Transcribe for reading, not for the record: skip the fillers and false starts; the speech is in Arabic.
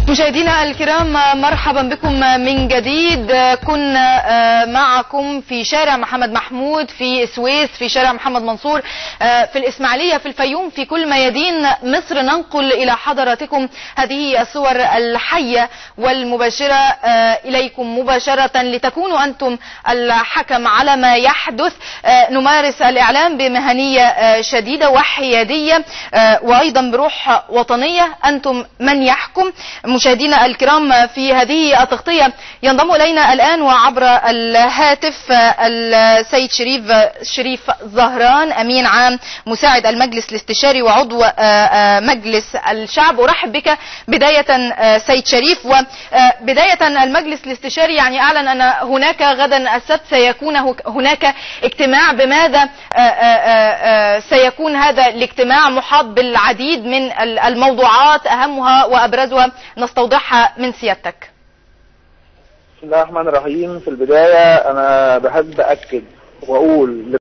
مشاهدينا الكرام، مرحبا بكم من جديد. كنا معكم في شارع محمد محمود، في السويس، في شارع محمد منصور، في الإسماعيلية، في الفيوم، في كل ميادين مصر. ننقل إلى حضراتكم هذه الصور الحية والمباشرة إليكم مباشرة لتكونوا أنتم الحكم على ما يحدث. نمارس الإعلام بمهنية شديدة وحيادية وأيضا بروح وطنية. أنتم من يحكم. مشاهدينا الكرام، في هذه التغطية ينضم إلينا الآن وعبر الهاتف السيد شريف زهران، أمين عام مساعد المجلس الاستشاري وعضو مجلس الشعب. أرحب بك بداية سيد شريف. وبداية المجلس الاستشاري يعني أعلن أن هناك غدا السبت سيكون هناك اجتماع. بماذا سيكون هذا الاجتماع؟ محاط بالعديد من الموضوعات، أهمها وأبرزها نستوضحها من سيادتك. بسم الله الرحمن الرحيم. في البداية أنا بحب أكد وأقول